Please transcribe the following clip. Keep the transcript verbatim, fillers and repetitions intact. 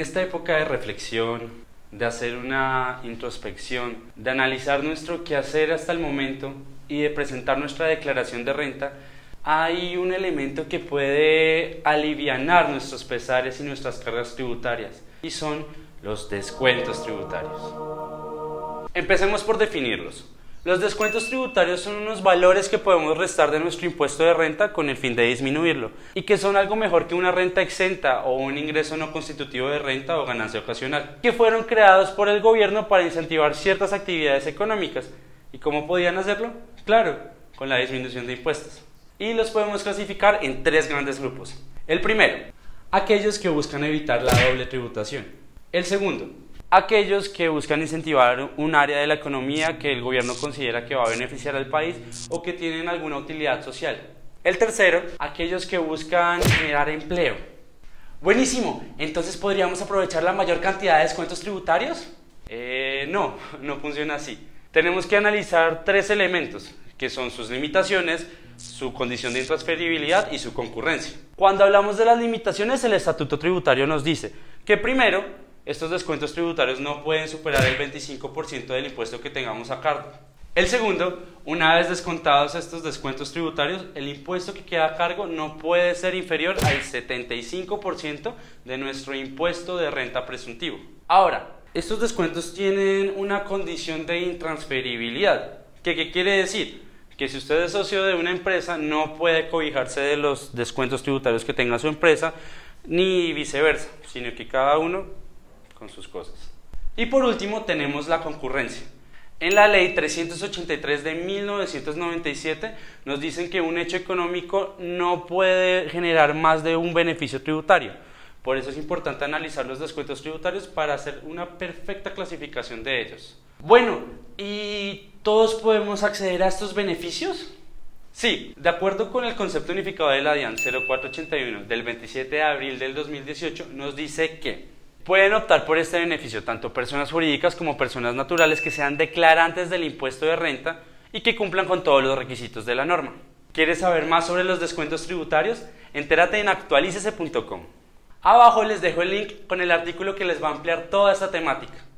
esta época de reflexión, de hacer una introspección, de analizar nuestro quehacer hasta el momento y de presentar nuestra declaración de renta, hay un elemento que puede alivianar nuestros pesares y nuestras cargas tributarias, y son los descuentos tributarios. Empecemos por definirlos. Los descuentos tributarios son unos valores que podemos restar de nuestro impuesto de renta con el fin de disminuirlo, y que son algo mejor que una renta exenta o un ingreso no constitutivo de renta o ganancia ocasional, que fueron creados por el gobierno para incentivar ciertas actividades económicas. ¿Y cómo podían hacerlo? Claro, con la disminución de impuestos. Y los podemos clasificar en tres grandes grupos. El primero, aquellos que buscan evitar la doble tributación. El segundo, aquellos que buscan incentivar un área de la economía que el gobierno considera que va a beneficiar al país o que tienen alguna utilidad social. El tercero, aquellos que buscan generar empleo. Buenísimo, entonces ¿podríamos aprovechar la mayor cantidad de descuentos tributarios? Eh, no, no funciona así. Tenemos que analizar tres elementos, que son sus limitaciones, su condición de intransferibilidad y su concurrencia. Cuando hablamos de las limitaciones, el Estatuto Tributario nos dice que primero, estos descuentos tributarios no pueden superar el veinticinco por ciento del impuesto que tengamos a cargo. El segundo, una vez descontados estos descuentos tributarios, el impuesto que queda a cargo no puede ser inferior al setenta y cinco por ciento de nuestro impuesto de renta presuntivo. Ahora, estos descuentos tienen una condición de intransferibilidad. ¿Qué, qué quiere decir? Que si usted es socio de una empresa, no puede cobijarse de los descuentos tributarios que tenga su empresa, ni viceversa, sino que cada uno con sus cosas. Y por último tenemos la concurrencia. En la ley trescientos ochenta y tres de mil novecientos noventa y siete nos dicen que un hecho económico no puede generar más de un beneficio tributario. Por eso es importante analizar los descuentos tributarios para hacer una perfecta clasificación de ellos. Bueno, ¿y todos podemos acceder a estos beneficios? Sí, de acuerdo con el concepto unificado de la DIAN cero cuatro ochenta y uno del veintisiete de abril del dos mil dieciocho, nos dice que pueden optar por este beneficio tanto personas jurídicas como personas naturales que sean declarantes del impuesto de renta y que cumplan con todos los requisitos de la norma. ¿Quieres saber más sobre los descuentos tributarios? Entérate en actualicese punto com. Abajo les dejo el link con el artículo que les va a ampliar toda esta temática.